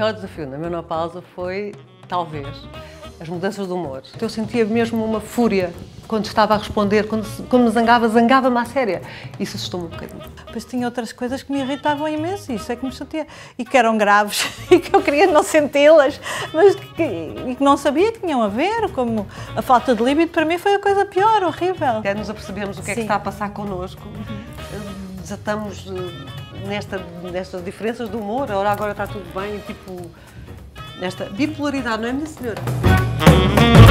maior desafio na menopausa foi, talvez, as mudanças de humor. Eu sentia mesmo uma fúria quando estava a responder, quando me zangava-me à séria. Isso assustou-me um bocadinho. Depois tinha outras coisas que me irritavam imenso, isso é que me chateia. E que eram graves, e que eu queria não senti-las, mas que não sabia que tinham a ver, como a falta de líbido, para mim foi a coisa pior, horrível. Até nos apercebemos o que é que está a passar connosco. Desatamos nestas diferenças do humor, agora está tudo bem, tipo, nesta bipolaridade, não é, minha senhora?